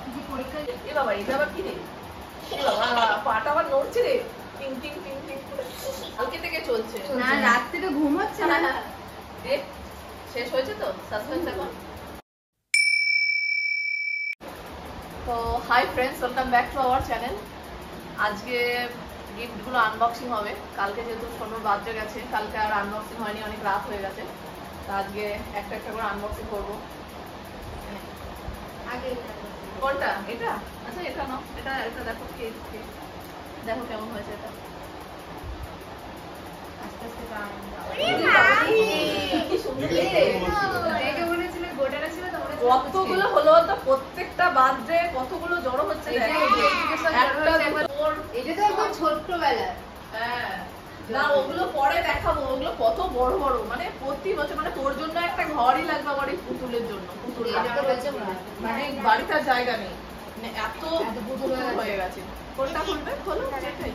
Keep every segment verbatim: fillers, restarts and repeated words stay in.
এ বাবা এটা আবার কি রে? এ বাবা পাটা আবার নড়ছে রে। টিং টিং টিং টিং করে কালকে থেকে চলছে। না রাত থেকে ঘুম হচ্ছে না। এ শেষ হয়েছে তো সাসপেন্স এখন। তো hi friends, welcome back to our channel. আজকে গিফটগুলো আনবক্সিং হবে। কালকে যেহেতু সোনুর বার্থডে গেছে, কালকে আর আনবক্সিং হয়নি, অনেক রাত হয়ে গেছে। তো আজকে একটা একটা করে আনবক্সিং করবো। আগে কোনটা? এটা? আচ্ছা এটা নাও, এটা এটা দেখো কে কে দেখো কেমন হয়েছে এটা। আস্তে আস্তে কাম কি সুন্দর দেখতে। দেখে মনে ছিল গোটাটা ছিল তো মনে কতগুলো হলো তো, প্রত্যেকটা বার্থডে কতগুলো জড়ো হচ্ছে। এটা তো একদম ছোট্টবেলা। হ্যাঁ না, ওগুলো পরে দেখাবো। ওগুলো কত বড় বড়, মানে প্রতি বছর, মানে তোর জন্য একটা ঘরই লাগবে আমার এই পুতুলের জন্য। পুতুল মানে বাড়িটার জায়গা নেই, মানে এত পুতুল হয়ে গেছে। কোনটা খুলবে? খোলো যেটাই।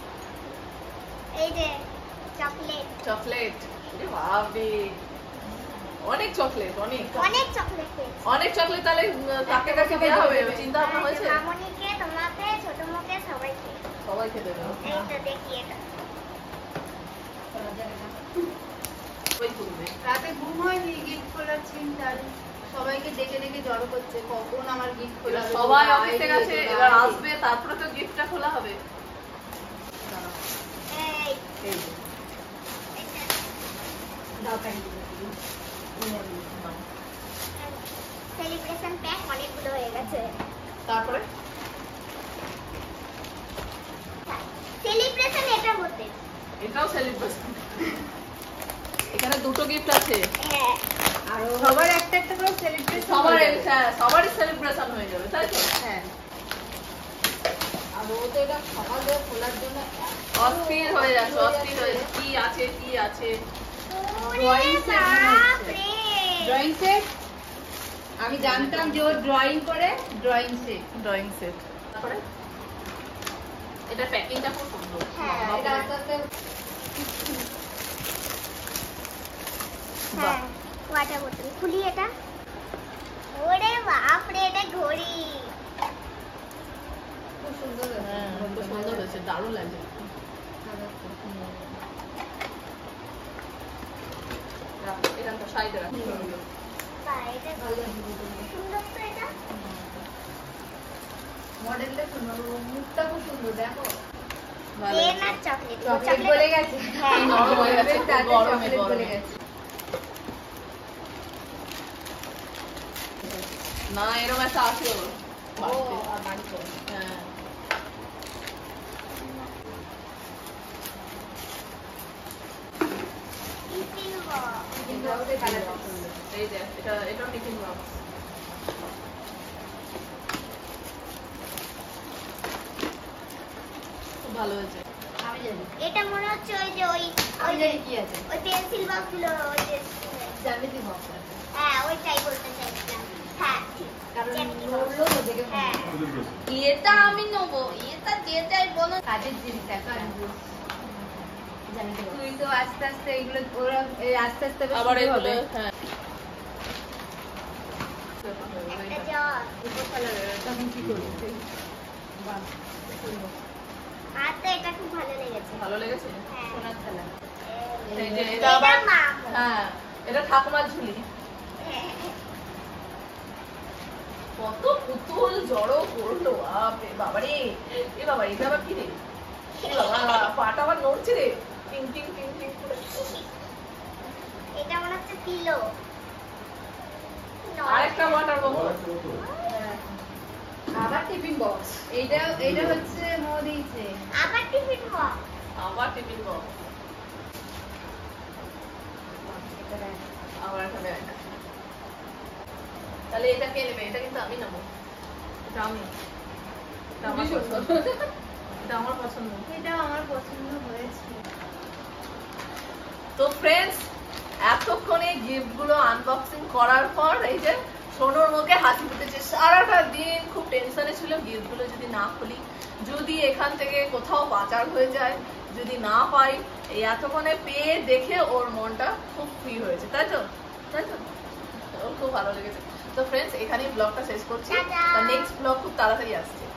এই যে চকলেট চকলেট, এ বাপরে অনেক চকলেট, অনেক অনেক চকলেট পেয়েছি। অনেক চকলেট। তাহলে কাকে কাকে দেওয়া হবে চিন্তা ভাবনা হয়েছে? মামনিকে, তোমাকে, ছোট মুখে সবাইকে। সবাইকে দেবে। এই তো দেখি এটা। ওই করবে। রাতে ঘুম হয়নি গিফট খোলার চিন্তায়, সবাইকে ডেকে ডেকে জড়ো করছে কখন আমার গিফট খোলা হবে। সবাই অফিসে গেছে, এবার আসবে, তারপরে তো গিফটটা খোলা হবে। এই এই যে। সেলিব্রেশন প্যাক অনেকগুলো হয়ে গেছে। তারপরে সেলিব্রেশন এটা হতে। এটাও সেলিব্রেশন। এখানে দুটো গিফট আছে। হ্যাঁ, আর সবার একটা একটা করে সেলিব্রেশন সবার হ্যাঁ, সবারই সেলিব্রেশন হয়ে যাবে, তাই তো? হ্যাঁ। আর ও তো এটা সকাল থেকে খোলার জন্য অস্থির হয়ে যাচ্ছে, অস্থির হয়ে যাচ্ছে। কি আছে কি আছে? ড্রয়িং সেট বাপ রে। Drawing set. আমি জানতাম যে ও ড্রয়িং করে। Drawing set drawing set. তারপরে এটা প্যাকিংটা খুব সুন্দর। হ্যাঁ, এটা আস্তে আস্তে বাহ। হ্যাঁ, ওয়াটার বোতল খুলি এটা। ওরে বাপ রে, এটা ঘড়ি। খুব সুন্দর হ্যাঁ, খুব সুন্দর হয়েছে, দারুণ লাগছে। রাখ, এখানটা সাইডে রাখ। বাহ, এটা সুন্দর তো এটা। মডেলটা সুন্দর, মুখটা খুব সুন্দর। দেখো ভালো পেন হয়েছে। আর চকলেট। চকলেট গলে গেছে। হ্যাঁ, নরম হয়ে গেছে, খুব তাতে গরমে চকলেট গলে গরমে। গেছে। না এরকম একটা আছে ওর ও বাড়িতে। আর বাড়িতে হ্যাঁ টিফিন বক্স। কিন্তু ওদের কালার পছন্দ। এই যে এটা, এটা টিফিন বক্স। খুব ভালো হয়েছে। আমি জানি এটা মনে হচ্ছে ওই যে ওই আমি ওই যে জানি কি আছে। ওই পেন্সিল বক্স গুলো, ওই যে জ্যামিতি বক্স আছে। হ্যাঁ ওইটাই বলতে চাইছিলাম। হ্যাঁ কারণ জ্যামিতি নড়লো তো দেখে মনে হ্যাঁ। হলো। এটা আমি নেবো, এটা যেটাই বলো। কাজের জিনিস একটা। তুই তো আস্তে আস্তে এগুলো ওরা এই আস্তে আস্তে বেশ আবার শুরু এগুলো হবে। হ্যাঁ একটা জ্বর। উপর কালারের তখন কি করবি? বাহ সুন্দর। আর তো এটা খুব ভালো লেগেছে। ভালো লেগেছে। হ্যাঁ। সোনার কালার। এই যে এটা এটা আবার মাম। হ্যাঁ, এটা ঠাকুমার ঝুলি। হ্যাঁ। কত পুতুল জড়ো করলো, বাপরে বাবারে। এ বাবা এটা আবার কি রে? এ বাবা পাটা আবার নড়ছে রে। টিং টিং টিং টিং করে। এটা মনে হচ্ছে পিলো। আরেকটা ওয়াটার বক্স। আবার টিফিন বক্স। এইটা এইটা হচ্ছে মো দিয়েছে। আবার টিফিন বক্স। আবার টিফিন বক্স। আবার একটা ব্যাগ। তাহলে এটা কে নেবে? এটা কিন্তু আমি নেবো। এটা আমি। এটা আমার পছন্দ। এটা আমার পছন্দ। এটা আমার পছন্দ হয়েছে। তো ফ্রেন্ডস, এতক্ষণে গিফট গুলো আনবক্সিং করার পর এই যে সোনুর মুখে হাসি ফুটেছে। সারাটা দিন খুব টেনশনে ছিল, গিফট গুলো যদি না খুলি, যদি এখান থেকে কোথাও বাজার হয়ে যায়, যদি না পাই। এই এতক্ষণে পেয়ে দেখে ওর মনটা খুব ফ্রি হয়েছে, তাই তো? তাই তো? ওর খুব ভালো লেগেছে। তো ফ্রেন্ডস এখানেই ব্লগটা শেষ করছি। টাটা। নেক্সট ব্লগ খুব তাড়াতাড়ি আসছে।